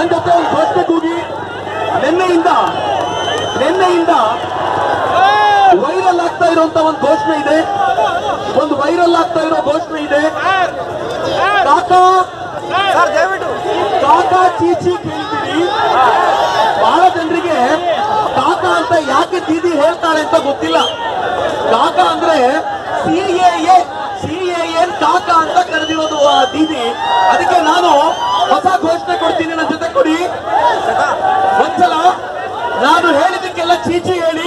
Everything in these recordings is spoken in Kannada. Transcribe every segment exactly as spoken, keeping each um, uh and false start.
ನನ್ನ ಜೊತೆ ಒಂದು ಘೋಷಣೆ ಕೂಗಿ. ನಿನ್ನೆಯಿಂದ ನಿನ್ನೆಯಿಂದ ವೈರಲ್ ಆಗ್ತಾ ಇರುವಂತ ಒಂದು ಘೋಷಣೆ ಇದೆ, ಒಂದು ವೈರಲ್ ಆಗ್ತಾ ಇರೋ ಘೋಷಣೆ ಇದೆ. ಕಾಕಾ ಕಾಕಾ ಚೀಚಿ ಕೇಳ್ತೀರಿ. ಬಹಳ ಜನರಿಗೆ ಕಾಕಾ ಅಂತ ಯಾಕೆ ದೀದಿ ಹೇಳ್ತಾಳೆ ಅಂತ ಗೊತ್ತಿಲ್ಲ. ಕಾಕಾ ಅಂದ್ರೆ C A A C A N ಕಾಕಾ ಅಂತ ಕರೆದಿರೋದು ಆ ದೀದಿ. ಅದಕ್ಕೆ ನಾನು ಹೊಸ ಘೋಷಣೆ ಕೊಡ್ತೀನಿ, ನನ್ನ ಜೊತೆ ಕೊಡಿ ಒಂದ್ಸಲ. ನಾನು ಹೇಳಿದಕ್ಕೆಲ್ಲ ಚೀಚಿ ಹೇಳಿ.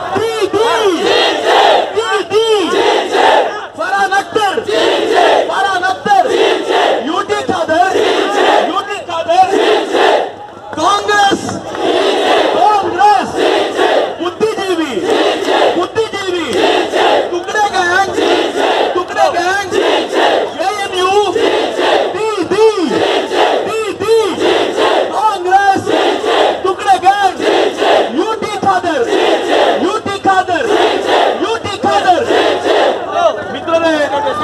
ಫರಾನ್ ಅಖ್ತರ್, ಫರಾನ್ ಅಖ್ತರ್, ಯುಟಿ ಖಾದರ್, ಯುಟಿ ಖಾದರ್, ಕಾಂಗ್ರೆಸ್ ಕಾಂಗ್ರೆಸ್ ಬುದ್ಧಿಜೀವಿ ಬುದ್ಧಿಜೀವಿ ಟುಕಡೆ ಗ್ಯಾಂಗ್ ಟುಕಡೆ ಗ್ಯಾಂಗ್ ಎಎನ್ಯು ಡಿ ಡಿ ಡಿ ಕಾಂಗ್ರೆಸ್ ಟುಕಡೆ gang U T Khader U T Khader U T Khader. ಮಿತ್ರರೇ,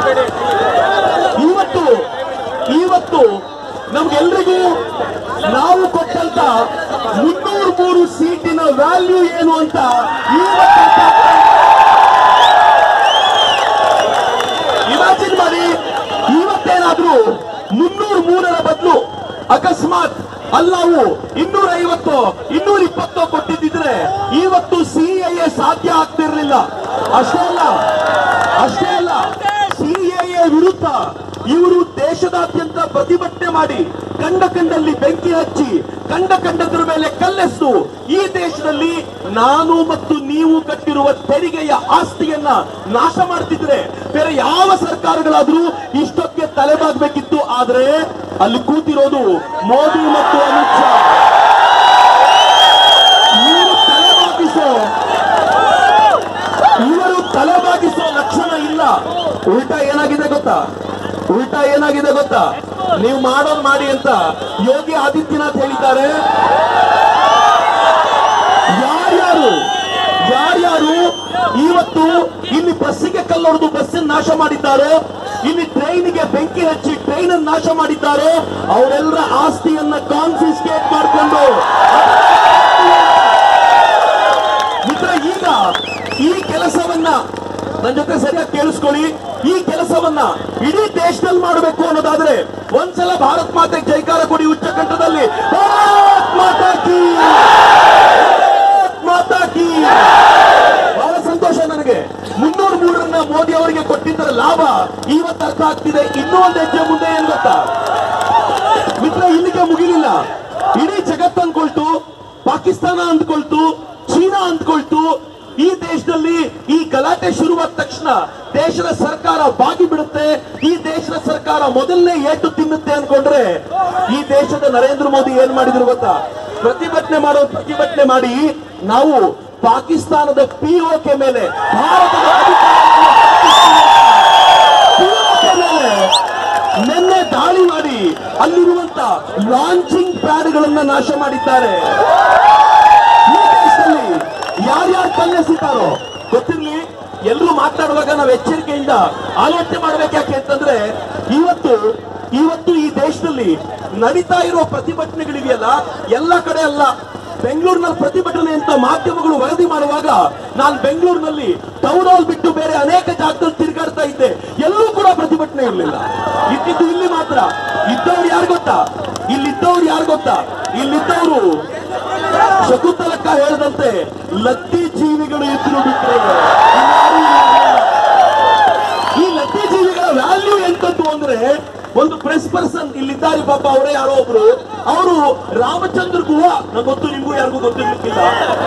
ಇವತ್ತು ಇವತ್ತು ನಮ್ಗೆಲ್ರಿಗೂ ನಾವು ಕೊಟ್ಟಂತ ಮುನ್ನೂರು ಮೂರು ಸೀಟಿನ ವ್ಯಾಲ್ಯೂ ಏನು ಅಂತ ಇಮ್ಯಾಜಿನ್ ಮಾಡಿ. ಇವತ್ತೇನಾದ್ರೂ ಮುನ್ನೂರು ಮೂರರ ಬದಲು ಅಕಸ್ಮಾತ್ ಅಲ್ಲವು ಇನ್ನೂರ ಐವತ್ತು ಇನ್ನೂರ ಇಪ್ಪತ್ತು ಕೊಟ್ಟಿದ್ದಿದ್ರೆ ಇವತ್ತು ಸಿಎಎ ಸಾಧ್ಯ ಆಗ್ತಿರ್ಲಿಲ್ಲ. ಅಷ್ಟೇ ಅಲ್ಲ ಅಷ್ಟೇ ಅಲ್ಲ ಸಿಎಎ ವಿರುದ್ಧ ಇವರು ದೇಶದಾದ್ಯಂತ ಪ್ರತಿಭಟನೆ ಮಾಡಿ ಕಂಡ ಕಂಡಲ್ಲಿ ಬೆಂಕಿ ಹಚ್ಚಿ ಕಂಡ ಕಂಡದ್ರ ಮೇಲೆ ಕಲ್ಲೆಸು ಈ ದೇಶದಲ್ಲಿ ನಾನು ಮತ್ತು ನೀವು ಕಟ್ಟಿರುವ ತೆರಿಗೆಯ ಆಸ್ತಿಯನ್ನ ನಾಶ ಮಾಡ್ತಿದ್ರೆ ಬೇರೆ ಯಾವ ಸರ್ಕಾರಗಳಾದ್ರೂ ಇಷ್ಟಕ್ಕೆ ತಲೆಬಾಗಬೇಕಿತ್ತು. ಆದ್ರೆ ಅಲ್ಲಿ ಕೂತಿರೋದು ಮೋದಿ ಮತ್ತು ಅಮಿತ್ ಶಾ. ಇವರು ತಲೆಬಾಗಿಸೋ ಇವರು ತಲೆಬಾಗಿಸೋ ಲಕ್ಷಣ ಇಲ್ಲ. ಉಲ್ಟಾ ಏನಾಗಿದೆ ಗೊತ್ತಾ ಉಲ್ಟಾ ಏನಾಗಿದೆ ಗೊತ್ತಾ ನೀವು ಮಾಡೋದು ಮಾಡಿ ಅಂತ ಯೋಗಿ ಆದಿತ್ಯನಾಥ್ ಹೇಳಿದ್ದಾರೆ. ಯಾರ್ಯಾರು ಯಾರ್ಯಾರು ಇವತ್ತು ಇಲ್ಲಿ ಬಸ್ಸಿಗೆ ಕಲ್ಲೊಡೆದು ಬಸ್ಸನ್ನು ನಾಶ ಮಾಡಿದ್ದಾರೋ, ಇಲ್ಲಿ ಟ್ರೈನ್ಗೆ ಬೆಂಕಿ ಹಚ್ಚಿ ಟ್ರೈನ್ ಅನ್ನು ನಾಶ ಮಾಡಿದ್ದಾರೋ ಅವರೆಲ್ಲರ ಆಸ್ತಿಯನ್ನ ಕಾನ್ಫಿಸ್ಕೇಟ್ ಮಾಡಿಕೊಂಡು ಮಿತ್ರ ಈಗ ಈ ಕೆಲಸವನ್ನ ನನ್ನ ಜೊತೆ ಸರಿಯಾಗಿ ಕೇಳಿಸ್ಕೊಳ್ಳಿ. ಈ ಕೆಲಸವನ್ನ ಇಡೀ ದೇಶದಲ್ಲಿ ಮಾಡಬೇಕು ಅನ್ನೋದಾದ್ರೆ ಒಂದ್ಸಲ ಭಾರತ್ ಮಾತೆಗೆ ಜೈಕಾರ ಕೊಡಿ ಉಚ್ಚ ಕಂಠದಲ್ಲಿ. ಭಾರತ್ ಮಾತಾ ಕೀ, ಭಾರತ್ ಮಾತಾ ಕೀ. ಬಹಳ ಸಂತೋಷ ನನಗೆ. ಮುನ್ನೂರ ಮೂರನ್ನ ಮೋದಿ ಅವರಿಗೆ ಕೊಟ್ಟಿದ್ದರ ಲಾಭ ಇವತ್ತು ಅರ್ಥ ಆಗ್ತಿದೆ. ಇನ್ನೂ ಒಂದು ಹೆಜ್ಜೆ ಮುಂದೆ ಏನ್ ಗೊತ್ತಾ ಮಿತ್ರ, ಇಲ್ಲಿಗೆ ಮುಗಿಲಿಲ್ಲ. ಇಡೀ ಜಗತ್ತು ಅಂದ್ಕೊಳ್ತು, ಪಾಕಿಸ್ತಾನ ಅಂದ್ಕೊಳ್ತು, ಚೀನಾ ಅಂದ್ಕೊಳ್ತು. ಈ ದೇಶದಲ್ಲಿ ಈ ಗಲಾಟೆ ಶುರುವಾದ ತಕ್ಷಣ ದೇಶದ ಸರ್ಕಾರ ಬಾಗಿ ಬಿಡುತ್ತೆ, ಈ ದೇಶದ ಸರ್ಕಾರ ಮೊದಲನೇ ಏಟು ತಿನ್ನುತ್ತೆ ಅನ್ಕೊಂಡ್ರೆ ಈ ದೇಶದ ನರೇಂದ್ರ ಮೋದಿ ಏನ್ ಮಾಡಿದ್ರು ಗೊತ್ತಾ? ಪ್ರತಿಭಟನೆ ಮಾಡೋ ಪ್ರತಿಭಟನೆ ಮಾಡಿ ನಾವು ಪಾಕಿಸ್ತಾನದ ಪಿಒಕೆ ಮೇಲೆ ಭಾರತದ ಪಿಒಕೆ ಮೇಲೆ ನಿನ್ನೆ ದಾಳಿ ಮಾಡಿ ಅಲ್ಲಿರುವಂತ ಲಾಂಚಿಂಗ್ ಪ್ಯಾಡ್ಗಳನ್ನ ನಾಶ ಮಾಡಿದ್ದಾರೆ. ಈ ದೇಶದಲ್ಲಿ ಯಾರ್ಯಾರು ಕಲ್ಲೆಸಿತಾರೋ ಗೊತ್ತಿರ್ಲಿ. ಎಲ್ಲರೂ ಮಾತನಾಡುವಾಗ ನಾವು ಎಚ್ಚರಿಕೆಯಿಂದ ಆಲೋಚನೆ ಮಾಡ್ಬೇಕು. ಯಾಕೆ ಅಂತಂದ್ರೆ ಇವತ್ತು ಇವತ್ತು ಈ ದೇಶದಲ್ಲಿ ನಡೀತಾ ಇರೋ ಪ್ರತಿಭಟನೆಗಳಿವೆಯಲ್ಲ, ಎಲ್ಲ ಕಡೆ ಅಲ್ಲ. ಬೆಂಗಳೂರಿನಲ್ಲಿ ಪ್ರತಿಭಟನೆ ಅಂತ ಮಾಧ್ಯಮಗಳು ವರದಿ ಮಾಡುವಾಗ ನಾನು ಬೆಂಗಳೂರಿನಲ್ಲಿ ಟೌನ್ ಹಾಲ್ ಬಿಟ್ಟು ಬೇರೆ ಅನೇಕ ಜಾಗದಲ್ಲಿ ತಿರುಗಾಡ್ತಾ ಇದ್ದೆ. ಎಲ್ಲೂ ಕೂಡ ಪ್ರತಿಭಟನೆ ಇರಲಿಲ್ಲ. ಇದ್ದಿದ್ದು ಇಲ್ಲಿ ಮಾತ್ರ. ಇದ್ದವ್ರು ಯಾರು ಗೊತ್ತಾ? ಇಲ್ಲಿದ್ದವ್ರು ಯಾರು ಗೊತ್ತಾ? ಇಲ್ಲಿದ್ದವರು ಶಕುಂತಲಕ್ಕ ಹೇಳಿದಂತೆ ಲತ್ತಿ ಜೀವಿಗಳು ಇದ್ರು ಬಿಟ್ಟರೆ ಈ ಲತ್ತಿ ಜೀವಿಗಳ ವ್ಯಾಲ್ಯೂ ಎಂತದ್ದು ಅಂದ್ರೆ, ಒಂದು ಪ್ರೆಸ್ ಪರ್ಸನ್ ಇಲ್ಲಿದ್ದಾರೆ ಪಾಪ, ಅವರೇ ಯಾರೋ ಒಬ್ರು, ಅವರು ರಾಮಚಂದ್ರ ಗುಹಾ, ನಂಗೆ ಗೊತ್ತು, ನಿಮಗೂ ಯಾರಿಗೂ ಗೊತ್ತಿರ್ಲಿಕ್ಕಿಲ್ಲ,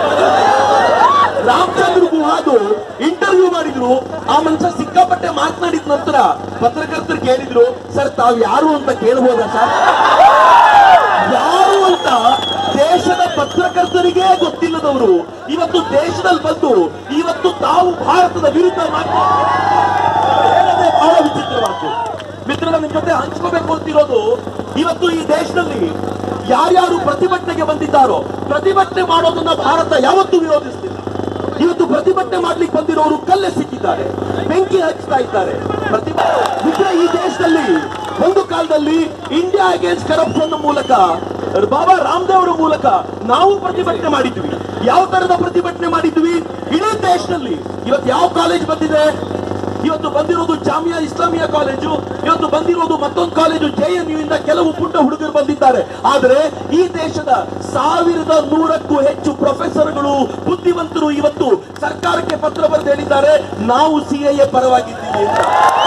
ರಾಮಚಂದ್ರ ಗುಹಾದು ಇಂಟರ್ವ್ಯೂ ಮಾಡಿದ್ರು. ಆ ಮನುಷ್ಯ ಸಿಕ್ಕಾಪಟ್ಟೆ ಮಾತನಾಡಿದ ನಂತರ ಪತ್ರಕರ್ತರು ಕೇಳಿದ್ರು, ಸರ್ ತಾವು ಯಾರು ಅಂತ ಕೇಳಬಹುದಾ ಸರ್? ಯಾರು ಅಂತ ದೇಶದ ಪತ್ರಕರ್ತರಿಗೆ ಗೊತ್ತಿಲ್ಲದವರು ಇವತ್ತು ದೇಶದಲ್ಲಿ ಬಂದು ಇವತ್ತು ತಾವು ಭಾರತದ ವಿರುದ್ಧ ಮಾತನಾಡೋದೇ ಬಹಳ ವಿಚಿತ್ರವಾದ್ದು. ಮಿತ್ರರ ನಿಮ್ ಜೊತೆ ಹಂಚ್ಕೋಬೇಕು ಅಂತಿರೋದು, ಇವತ್ತು ಈ ದೇಶದಲ್ಲಿ ಯಾರ್ಯಾರು ಪ್ರತಿಭಟನೆಗೆ ಬಂದಿದ್ದಾರೋ, ಪ್ರತಿಭಟನೆ ಮಾಡೋದನ್ನ ಭಾರತ ಯಾವತ್ತೂ ವಿರೋಧಿಸುತ್ತಿಲ್ಲ. ಇವತ್ತು ಪ್ರತಿಭಟನೆ ಮಾಡ್ಲಿಕ್ಕೆ ಬಂದಿರೋರು ಕಲ್ಲೆಸಿಕ್ಕಿದ್ದಾರೆ, ಬೆಂಕಿ ಹಚ್ತಾ ಇದ್ದಾರೆ. ಪ್ರತಿಭಟನೆ ಈ ದೇಶದಲ್ಲಿ ಒಂದು ಕಾಲದಲ್ಲಿ ಇಂಡಿಯಾ ಅಗೇನ್ಸ್ಟ್ ಕರಪ್ಷನ್ ಮೂಲಕ ಬಾಬಾ ರಾಮದೇವ್ ಅವರ ಮೂಲಕ ನಾವು ಪ್ರತಿಭಟನೆ ಮಾಡಿದ್ವಿ. ಯಾವ ತರದ ಪ್ರತಿಭಟನೆ ಮಾಡಿದ್ವಿ? ಇಡೀ ದೇಶದಲ್ಲಿ ಇವತ್ತು ಯಾವ ಕಾಲೇಜ್ ಬಂದಿದೆ? ಇವತ್ತು ಬಂದಿರೋದು ಜಾಮಿಯಾ ಇಸ್ಲಾಮಿಯಾ ಕಾಲೇಜು, ಇವತ್ತು ಬಂದಿರೋದು ಮತ್ತೊಂದು ಕಾಲೇಜು ಜೆ ಎನ್ ಯು ಇಂದ ಕೆಲವು ಪುಟ್ಟ ಹುಡುಗರು ಬಂದಿದ್ದಾರೆ. ಆದರೆ ಈ ದೇಶದ ಸಾವಿರದ ನೂರಕ್ಕೂ ಹೆಚ್ಚು ಪ್ರೊಫೆಸರ್ಗಳು, ಬುದ್ಧಿವಂತರು ಇವತ್ತು ಸರ್ಕಾರಕ್ಕೆ ಪತ್ರ ಬರೆದು ಹೇಳಿದ್ದಾರೆ ನಾವು ಸಿ ಎ ಎ ಪರವಾಗಿದ್ದೀವಿ ಅಂತ.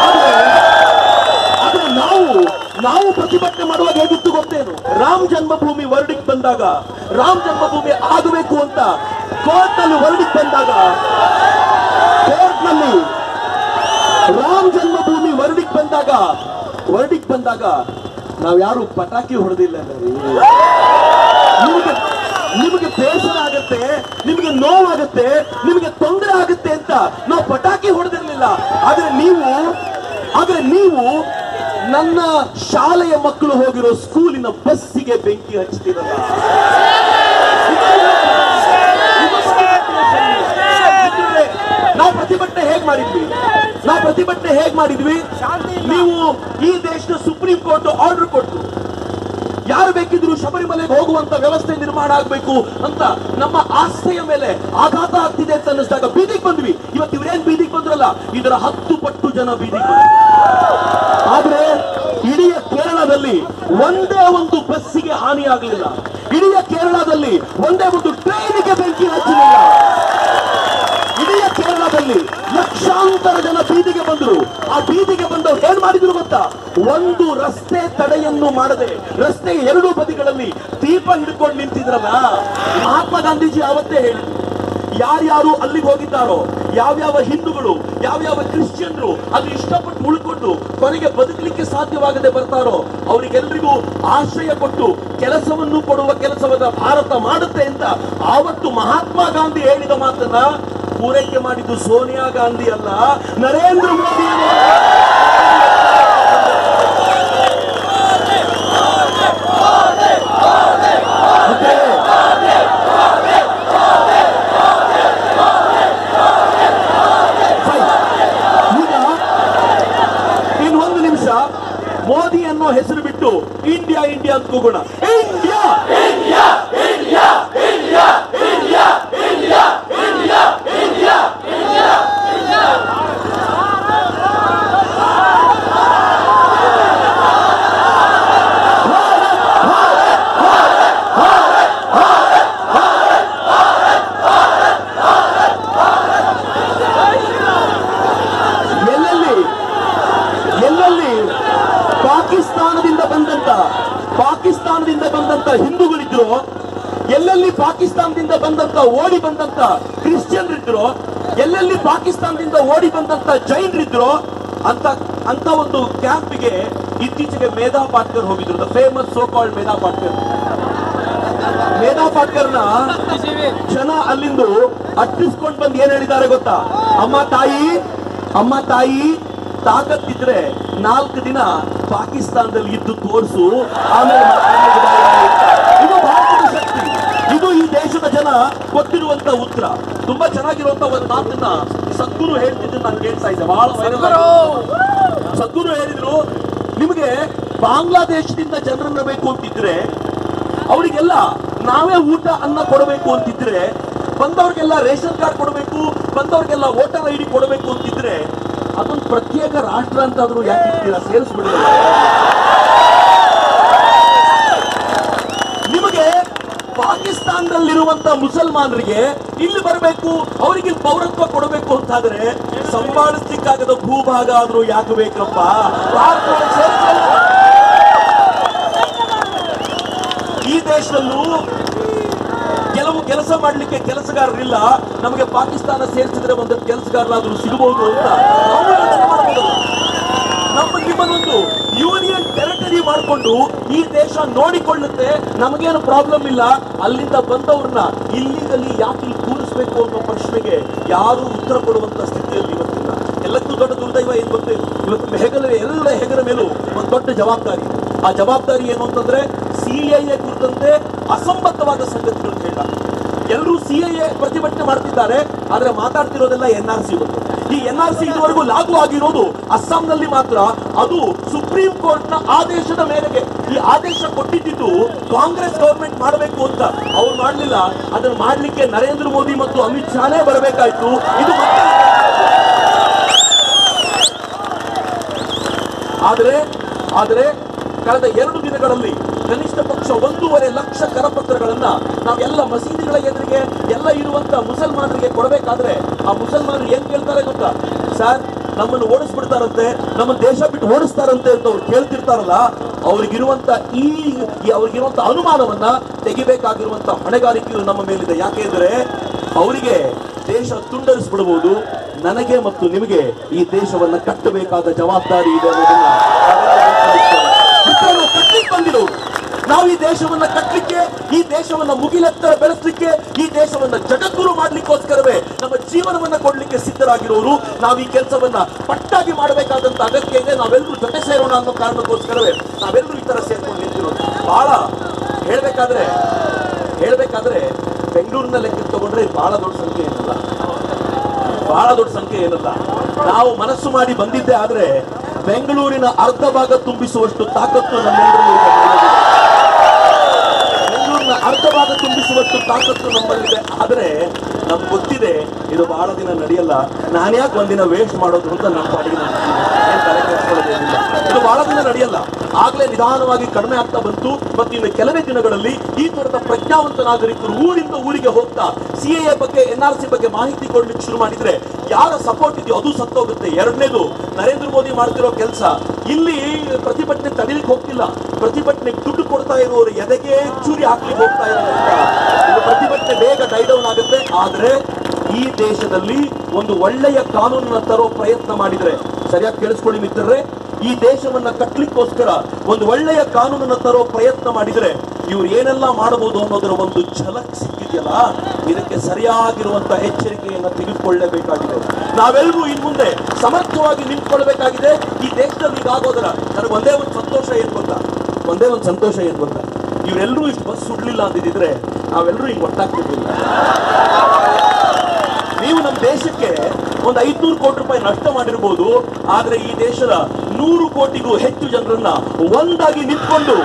ಆದ್ರೆ ನಾವು ನಾವು ಪ್ರತಿಭಟನೆ ಮಾಡುವಾಗ ಹೇಗಿತ್ತು ಗೊತ್ತೇನು? ರಾಮ ಜನ್ಮಭೂಮಿ ವರ್ಡಿಗೆ ಬಂದಾಗ, ರಾಮ ಜನ್ಮಭೂಮಿ ಆಗಬೇಕು ಅಂತ ಕೋರ್ಟ್ ನಲ್ಲಿ ವರ್ಡಿಗೆ ಬಂದಾಗ, ಕೋರ್ಟ್ ನಲ್ಲಿ ರಾಮ ಜನ್ಮಭೂಮಿ ವರ್ಡಿಗೆ ಬಂದಾಗ ವರ್ಡಿಗೆ ಬಂದಾಗ ನಾವ್ ಯಾರು ಪಟಾಕಿ ಹೊಡೆದಿಲ್ಲ. ನಿಮಗೆ ನಿಮಗೆ ಬೇಸರ ಆಗತ್ತೆ, ನಿಮಗೆ ನೋವಾಗುತ್ತೆ, ನಿಮಗೆ ತೊಂದರೆ ಆಗುತ್ತೆ ಅಂತ ನಾವು ಪಟಾಕಿ ಹೊಡೆದಿರ್ಲಿಲ್ಲ. ಆದ್ರೆ ನೀವು ಆದ್ರೆ ನೀವು ನನ್ನ ಶಾಲೆಯ ಮಕ್ಕಳು ಹೋಗಿರೋ ಸ್ಕೂಲಿನ ಬಸ್ಸಿಗೆ ಬೆಂಕಿ ಹಚ್ತಿರಲ್ಲ. ನಾವು ಪ್ರತಿಭಟನೆ ಹೇಗ್ ಮಾಡಿದ್ವಿ ನಾವು ಪ್ರತಿಭಟನೆ ಹೇಗ್ ಮಾಡಿದ್ವಿ ನೀವು ಈ ದೇಶದ ಸುಪ್ರೀಂ ಕೋರ್ಟ್ ಆರ್ಡರ್ ಕೊಟ್ಟು ಯಾರು ಬೇಕಿದ್ರು ಶಬರಿಮಲೆಗೆ ಹೋಗುವಂತ ವ್ಯವಸ್ಥೆ ನಿರ್ಮಾಣ ಆಗಬೇಕು ಅಂತ ನಮ್ಮ ಆಸ್ಥೆಯ ಮೇಲೆ ಆಘಾತ ಆಗ್ತಿದೆ ಅಂತ ಅನ್ನಿಸಿದಾಗ ಬೀದಿಗೆ ಬಂದ್ವಿ. ಇವತ್ತು ಇವರೇನ್ ಬೀದಿಗೆ ಬಂದ್ರಲ್ಲ, ಇದರ ಹತ್ತು ಪಟ್ಟು ಜನ ಬೀದಿಗೆ ಬಂದ್ವಿ. ಆದ್ರೆ ಇಡೀ ಕೇರಳದಲ್ಲಿ ಒಂದೇ ಒಂದು ಬಸ್ಸಿಗೆ ಹಾನಿ ಆಗಲಿಲ್ಲ. ಇಡೀ ಕೇರಳದಲ್ಲಿ ಒಂದೇ ಒಂದು ಟ್ರೈನಿಗೆ ಬೆಂಕಿ ಹಚ್ಚಲಿಲ್ಲ. ಇಡೀ ಕೇರಳದಲ್ಲಿ ಲಕ್ಷಾಂತರ ಜನ ಬೀದಿಗೆ ಬಂದರು. ಆ ಬೀದಿಗೆ ಬಂದವರು ಏನ್ ಮಾಡಿದ್ರು ಗೊತ್ತಾ? ಒಂದು ರಸ್ತೆ ತಡೆಯನ್ನು ಮಾಡದೆ ರಸ್ತೆಯ ಎರಡೂ ಬದಿಗಳಲ್ಲಿ ದೀಪ ಹಿಡ್ಕೊಂಡು ನಿಂತಿದ್ರಲ್ಲ. ಮಹಾತ್ಮ ಗಾಂಧೀಜಿ ಅವತ್ತೇ ಹೇಳಿದ್ರು, ಯಾರ್ಯಾರು ಅಲ್ಲಿಗೆ ಹೋಗಿದ್ದಾರೋ, ಯಾವ್ಯಾವ ಹಿಂದೂಗಳು, ಯಾವ್ಯಾವ ಕ್ರಿಶ್ಚಿಯನ್ರು ಅದು ಇಷ್ಟಪಟ್ಟು ಉಳ್ಕೊಂಡು ಕೊನೆಗೆ ಬದುಕಲಿಕ್ಕೆ ಸಾಧ್ಯವಾಗದೆ ಬರ್ತಾರೋ ಅವರಿಗೆಲ್ಲರಿಗೂ ಆಶ್ರಯ ಕೊಟ್ಟು ಕೆಲಸವನ್ನು ಕೊಡುವ ಕೆಲಸವನ್ನ ಭಾರತ ಮಾಡುತ್ತೆ ಅಂತ ಆವತ್ತು ಮಹಾತ್ಮ ಗಾಂಧಿ ಹೇಳಿದ ಮಾತನ್ನ ಪೂರೈಕೆ ಮಾಡಿದ್ದು ಸೋನಿಯಾ ಗಾಂಧಿ ಅಲ್ಲ, ನರೇಂದ್ರ ಮೋದಿ. ಇನ್ನೊಂದು ನಿಮಿಷ ಮೋದಿ ಅನ್ನೋ ಹೆಸರು ಬಿಟ್ಟು ಇಂಡಿಯಾ ಇಂಡಿಯಾ ಅಂತ ಕೂಗೋಣ. India India India India India India India India India ಪಾಕಿಸ್ತಾನದಿಂದ ಬಂದಂತ ಪಾಕಿಸ್ತಾನದಿಂದ ಬಂದಂತ ಹಿಂದೂಗಳಿದ್ರು, ಎಲ್ಲೆಲ್ಲಿ ಪಾಕಿಸ್ತಾನದಿಂದ ಬಂದಂತ ಓಡಿ ಬಂದಂತ ಕ್ರಿಶ್ಚಿಯನ್ರಿದ್ರು, ಎಲ್ಲೆಲ್ಲಿ ಪಾಕಿಸ್ತಾನದಿಂದ ಓಡಿ ಬಂದಂತ ಜೈನರಿದ್ರು ಅಂತ ಅಂತ ಒಂದು ಕ್ಯಾಂಪಿಗೆ ಇತ್ತೀಚೆಗೆ ಮೇಧಾ ಪಾಟ್ಕರ್ ಹೋಗಿದ್ರು. The famous so called Medha Patkar. Medha ಪಾಟ್ಕರ್ನ ಜನ ಅಲ್ಲಿಂದು ಅಟ್ಟಿಸ್ಕೊಂಡು ಬಂದು ಏನ್ ಹೇಳಿದ್ದಾರೆ ಗೊತ್ತಾ? ಅಮ್ಮ ತಾಯಿ ಅಮ್ಮ ತಾಯಿ ತಾಕತ್ತಿದ್ರೆ ನಾಲ್ಕು ದಿನ ಪಾಕಿಸ್ತಾನದಲ್ಲಿ ಇದ್ದು ತೋರಿಸು, ಆಮೇಲೆ ಇದು ಭಾರತದ ಶಕ್ತಿ. ಇದು ಈ ದೇಶದ ಜನ ಕೊಟ್ಟಿರುವಂತ ಉತ್ತರ. ತುಂಬಾ ಚೆನ್ನಾಗಿರುವಂತ ಒಂದು ಮಾತನ್ನ ಸದ್ಗುರು ಹೇಳ್ತಿದ್ದು ನಾನು ಕೇಳ್ತಾ ಇದ್ದೆ, ಬಹಳ ವೈರಲ್. ಸದ್ಗುರು ಹೇಳಿದ್ರು, ನಿಮಗೆ ಬಾಂಗ್ಲಾದೇಶದಿಂದ ಜನರನ್ನ ಬೇಕು ಅಂತಿದ್ರೆ ಅವರಿಗೆಲ್ಲ ನಾವೇ ಊಟ ಅನ್ನ ಕೊಡಬೇಕು ಅಂತಿದ್ರೆ, ಬಂದವ್ರಿಗೆಲ್ಲ ರೇಷನ್ ಕಾರ್ಡ್ ಕೊಡಬೇಕು, ಬಂದವ್ರಿಗೆಲ್ಲ ವೋಟರ್ ಐ ಡಿ ಕೊಡಬೇಕು ಅಂತಿದ್ರೆ ಅದೊಂದು ಪ್ರತ್ಯೇಕ ರಾಷ್ಟ್ರ ಅಂತಾದ್ರೂ ಯಾಕೆ ಇರ್ತೀರಾ? ಸೇರಿಸ್ಬಿಡಿಲ್ಲ. ನಿಮಗೆ ಪಾಕಿಸ್ತಾನದಲ್ಲಿರುವಂತ ಮುಸಲ್ಮಾನರಿಗೆ ಇಲ್ಲಿ ಬರಬೇಕು, ಅವರಿಗೆ ಪೌರತ್ವ ಕೊಡಬೇಕು ಅಂತಾದ್ರೆ ಸಂಭಾಳಿಸ್ಲಿಕ್ಕಾಗದ ಭೂಭಾಗ ಆದ್ರೂ ಯಾಕೆ ಬೇಕಪ್ಪ? ಈ ದೇಶದಲ್ಲೂ ಕೆಲವು ಕೆಲಸ ಮಾಡ್ಲಿಕ್ಕೆ ಕೆಲಸಗಾರರಿಲ್ಲ, ನಮಗೆ ಪಾಕಿಸ್ತಾನ ಸೇರಿಸಿದ್ರೆ ಒಂದು ಕೆಲಸಗಾರರಾದ್ರೂ ಸಿಗಬಹುದು ಅಂತ ನಾವು ಯೋಚನೆ ಮಾಡಬಹುದು. ನಮ್ಮ ನಿಮ್ಮನ್ನೊಂದು ಯೂನಿಯನ್ ಟೆರಿಟರಿ ಮಾಡಿಕೊಂಡು ಈ ದೇಶ ನೋಡಿಕೊಳ್ಳುತ್ತೆ, ನಮಗೇನು ಪ್ರಾಬ್ಲಮ್ ಇಲ್ಲ. ಅಲ್ಲಿಂದ ಬಂದವ್ರನ್ನ ಇಲ್ಲಿಗಲ್ಲಿ ಯಾಕೆ ಇಲ್ಲಿ ಕೂರಿಸಬೇಕು ಅನ್ನೋ ಪ್ರಶ್ನೆಗೆ ಯಾರು ಉತ್ತರ ಕೊಡುವಂತ ಸ್ಥಿತಿಯಲ್ಲಿ ಇವತ್ತಿಲ್ಲ. ಎಲ್ಲಕ್ಕೂ ದೊಡ್ಡ ದುರ್ದೈವ ಏನ್ ಗೊತ್ತೇ, ಇವತ್ತು ಹೆಗಲ ಎಲ್ಲ ಹೆಗರ ಮೇಲೂ ಒಂದು ದೊಡ್ಡ ಜವಾಬ್ದಾರಿ. ಆ ಜವಾಬ್ದಾರಿ ಏನು ಅಂತಂದ್ರೆ ಸಿ ಎ ಎ ಕುರಿತಂತೆ ಅಸಂಬದ್ಧವಾದ ಸಂಗತಿಗಳು ಹೇಳ. ಎಲ್ಲರೂ ಸಿ ಎ ಎ ಪ್ರತಿಭಟನೆ ಮಾಡ್ತಿದ್ದಾರೆ, ಆದ್ರೆ ಮಾತಾಡ್ತಿರೋದೆಲ್ಲ ಎನ್ ಆರ್ ಸಿ ಬಗ್ಗೆ. ಈ ಎನ್ ಆರ್ ಸಿ ಇದುವರೆಗೂ ಲಾಗು ಆಗಿರೋದು ಅಸ್ಸಾಂನಲ್ಲಿ ಮಾತ್ರ. ಅದು ಸುಪ್ರೀಂ ಕೋರ್ಟ್ ನ ಆದೇಶದ ಮೇರೆಗೆ. ಈ ಆದೇಶ ಕೊಟ್ಟಿದ್ದು ಕಾಂಗ್ರೆಸ್ ಗವರ್ಮೆಂಟ್ ಮಾಡಬೇಕು ಅಂತ. ಅವ್ರು ಮಾಡಲಿಲ್ಲ. ಅದನ್ನು ಮಾಡಲಿಕ್ಕೆ ನರೇಂದ್ರ ಮೋದಿ ಮತ್ತು ಅಮಿತ್ ಶಾನೇ ಬರಬೇಕಾಯ್ತು. ಇದು ಮತ್ತೆ ಆದರೆ ಆದರೆ ಕಳೆದ ಎರಡು ದಿನಗಳಲ್ಲಿ ಕನಿಷ್ಠ ಪಕ್ಷ ಒಂದೂವರೆ ಲಕ್ಷ ಕರಪತ್ರಗಳನ್ನ ನಾವೆಲ್ಲ ಮಸೀದಿಗಳ ಎದುರಿಗೆ ಎಲ್ಲ ಇರುವಂತ ಮುಸಲ್ಮಾನರಿಗೆ ಕೊಡಬೇಕಾದ್ರೆ ಆ ಮುಸಲ್ಮಾನರು ಏನ್ ಕೇಳ್ತಾರೆ ಗೊತ್ತಾ? ಸರ್, ನಮ್ಮನ್ನು ಓಡಿಸ್ಬಿಡ್ತಾರಂತೆ, ನಮ್ಮ ದೇಶ ಬಿಟ್ಟು ಓಡಿಸ್ತಾರಂತೆ ಅಂತ ಅವ್ರು ಕೇಳ್ತಿರ್ತಾರಲ್ಲ, ಅವ್ರಿಗಿರುವಂತ ಈ ಅವ್ರಿಗಿರುವಂತ ಅನುಮಾನವನ್ನ ತೆಗಿಬೇಕಾಗಿರುವಂತ ಹೊಣೆಗಾರಿಕೆಯು ನಮ್ಮ ಮೇಲಿದೆ. ಯಾಕೆಂದ್ರೆ ಅವರಿಗೆ ದೇಶ ತುಂಡರಿಸ್ಬಿಡಬಹುದು, ನನಗೆ ಮತ್ತು ನಿಮಗೆ ಈ ದೇಶವನ್ನ ಕಟ್ಟಬೇಕಾದ ಜವಾಬ್ದಾರಿ ಇದೆ ಅನ್ನೋದನ್ನ ಕಟ್ಟಲಿಕ್ಕೆ ಬಂದಿರೋರು. ನಾವು ಈ ದೇಶವನ್ನ ಕಟ್ಟಲಿಕ್ಕೆ, ಈ ದೇಶವನ್ನ ಮುಗಿಲೆತ್ತರ ಬೆಳೆಸಲಿಕ್ಕೆ, ಈ ದೇಶವನ್ನ ಜಗದ್ಗುರು ಮಾಡ್ಲಿಕ್ಕೋಸ್ಕರವೇ ನಮ್ಮ ಜೀವನವನ್ನ ಕೊಡ್ಲಿಕ್ಕೆ ಸಿದ್ಧರಾಗಿರೋರು. ನಾವು ಈ ಕೆಲಸವನ್ನ ಪಟ್ಟಾಗಿ ಮಾಡಬೇಕಾದಂತ ಅಗತ್ಯ ಇದೆ. ನಾವೆಲ್ಲರೂ ಜೊತೆ ಸೇರೋಣ ಅನ್ನೋ ಕಾರಣಕ್ಕೋಸ್ಕರವೇ ನಾವೆಲ್ಲರೂ ಈ ತರ ಸೇರ್ಕೊಂಡು ನಿಂತಿರೋದು. ಬಹಳ ಹೇಳ್ಬೇಕಾದ್ರೆ ಹೇಳ್ಬೇಕಾದ್ರೆ ಬೆಂಗಳೂರಿನ ಲೆಕ್ಕ ತಗೊಂಡ್ರೆ ಬಹಳ ದೊಡ್ಡ ಸಂಖ್ಯೆ ಏನಲ್ಲ, ಬಹಳ ದೊಡ್ಡ ಸಂಖ್ಯೆ ಏನಲ್ಲ. ನಾವು ಮನಸ್ಸು ಮಾಡಿ ಬಂದಿದ್ದೆ ಆದ್ರೆ ಬೆಂಗಳೂರಿನ ಅರ್ಧ ಭಾಗ ತುಂಬಿಸುವಷ್ಟು ತಾಕತ್ತು ನಮ್ಮೆಲ್ಲರೂ ಬೆಂಗಳೂರಿನ ಅರ್ಧ ಭಾಗ ತುಂಬಿಸುವಷ್ಟು ತಾಕತ್ತು ನಮ್ಮಲ್ಲಿದೆ. ಆದ್ರೆ ನಮ್ಗೆ ಗೊತ್ತಿದೆ ಇದು ಬಹಳ ದಿನ ನಡೆಯಲ್ಲ. ನಾನ್ಯಾಕೆ ಒಂದಿನ ವೇಸ್ಟ್ ಮಾಡೋದು ಅಂತ ನಮ್ಮ ಪಾಡಿಗೆ ಏನ್ ತಲೆ ಕೆಡಿಸ್ಕೊಳ್ಳೋದೇನಿಲ್ಲ. ಇದು ಬಹಳ ದಿನ ನಡೆಯಲ್ಲ. ಆಗ್ಲೇ ನಿಧಾನವಾಗಿ ಕಡಿಮೆ ಆಗ್ತಾ ಬಂತು. ಮತ್ತು ಇನ್ನು ಕೆಲವೇ ದಿನಗಳಲ್ಲಿ ಈ ತರದ ಪ್ರಜ್ಞಾವಂತ ನಾಗರಿಕರು ಊರಿಂದ ಊರಿಗೆ ಹೋಗ್ತಾ ಸಿಎಎ ಬಗ್ಗೆ, ಎನ್ ಆರ್ ಸಿ ಬಗ್ಗೆ ಮಾಹಿತಿ ಕೊಡ್ಲಿಕ್ಕೆ ಶುರು ಮಾಡಿದ್ರೆ ಯಾರ ಸಪೋರ್ಟ್ ಇದೆಯೋ ಅದು ಸತ್ತೋಗುತ್ತೆ. ಎರಡನೇದು, ನರೇಂದ್ರ ಮೋದಿ ಮಾಡ್ತಿರೋ ಕೆಲಸ ಇಲ್ಲಿ ಪ್ರತಿಭಟನೆ ತಡೀಲಿಕ್ಕೆ ಹೋಗ್ತಿಲ್ಲ. ಪ್ರತಿಭಟನೆಗೆ ದುಡ್ಡು ಕೊಡ್ತಾ ಇರೋರು ಎದೆಗೆ ಚೂರಿ ಹಾಕ್ಲಿಕ್ಕೆ ಹೋಗ್ತಾ ಇರೋದ್ರಿಂದ ಇದು ಪ್ರತಿಭಟನೆ ಬೇಗ ಡೈಡೌನ್ ಆಗುತ್ತೆ. ಆದ್ರೆ ಈ ದೇಶದಲ್ಲಿ ಒಂದು ಒಳ್ಳೆಯ ಕಾನೂನನ್ನ ತರೋ ಪ್ರಯತ್ನ ಮಾಡಿದ್ರೆ, ಸರಿಯಾಗಿ ಕೇಳಿಸ್ಕೊಳ್ಳಿ ಮಿತ್ರರೇ, ಈ ದೇಶವನ್ನ ಕಟ್ಟಲಿಕ್ಕೋಸ್ಕರ ಒಂದು ಒಳ್ಳೆಯ ಕಾನೂನನ್ನ ತರೋ ಪ್ರಯತ್ನ ಮಾಡಿದ್ರೆ ಇವ್ರು ಏನೆಲ್ಲ ಮಾಡಬಹುದು ಅನ್ನೋದರ ಒಂದು ಝಲಕ್ ಸಿಕ್ಕಿದೆಯಲ್ಲ, ಇದಕ್ಕೆ ಸರಿಯಾಗಿರುವಂತ ಎಚ್ಚರಿಕೆಯನ್ನ ತೆಗೆದುಕೊಳ್ಳಲೇಬೇಕಾಗಿದೆ. ನಾವೆಲ್ಲರೂ ಇನ್ ಮುಂದೆ ಸಮರ್ಥವಾಗಿ ನಿಂತ್ಕೊಳ್ಬೇಕಾಗಿದೆ. ಈ ದೇಶದಲ್ಲಿ ಇದಾಗೋದರ ನನಗೆ ಒಂದೇ ಒಂದು ಸಂತೋಷ ಏನ್ ಗೊತ್ತಾ ಒಂದೇ ಒಂದು ಸಂತೋಷ ಏನ್ ಗೊತ್ತಾ ಇವರೆಲ್ಲರೂ ಇಷ್ಟು ಬಸ್ ಸುಡ್ಲಿಲ್ಲ ಅಂದಿದ್ರೆ ನಾವೆಲ್ಲರೂ ಹಿಂಗ್ ಒಟ್ಟಾಗ್ತಿರ್ಲಿಲ್ಲ. ನೀವು ನಮ್ಮ ದೇಶಕ್ಕೆ ಒಂದು ಐದ್ನೂರು ಕೋಟಿ ರೂಪಾಯಿ ನಷ್ಟ ಮಾಡಿರ್ಬೋದು, ಆದ್ರೆ ಈ ದೇಶದ ನೂರು ಕೋಟಿಗೂ ಹೆಚ್ಚು ಜನರನ್ನ ಒಂದಾಗಿ ನಿಂತ್ಕೊಂಡು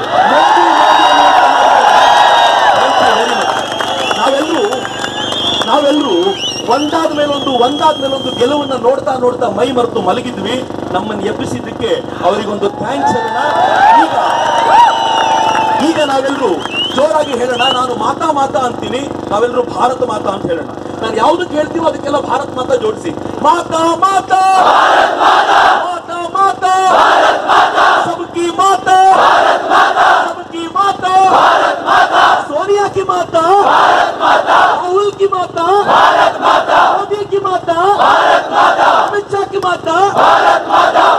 ನಾವೆಲ್ಲರೂ ನಾವೆಲ್ಲರೂ ಒಂದಾದ ಮೇಲೊಂದು ಒಂದಾದ ಮೇಲೊಂದು ಗೆಲುವನ್ನ ನೋಡ್ತಾ ನೋಡ್ತಾ ಮೈ ಮರೆತು ಮಲಗಿದ್ವಿ. ನಮ್ಮನ್ನು ಎಬ್ಬಿಸಿದ್ದಕ್ಕೆ ಅವರಿಗೊಂದು ಥ್ಯಾಂಕ್ಸ್ ಅನ್ನ ಈಗ ಈಗ ನಾವೆಲ್ಲರೂ ಜೋರಾಗಿ ಹೇಳೋಣ. ನಾನು ಮಾತಾ ಮಾತಾ ಅಂತೀನಿ, ನಾವೆಲ್ಲರೂ ಭಾರತ ಮಾತಾ ಅಂತ ಹೇಳೋಣ. ನಾನು ಯಾವ್ದಕ್ಕೆ ಹೇಳ್ತೀವೋ ಅದಕ್ಕೆಲ್ಲ ಭಾರತ ಮಾತಾ ಜೋಡಿಸಿ. ಮಾತಾ ಮಾತಾ ಮಾತಾ ಮಾತಾ ಸಬ್ಕಿ ಮಾತಾ ಸಬ್ಕಿ ಮಾತಾ सोनिया की माता, राहुल की माता, मोदी की माता, अमित शाह की माता,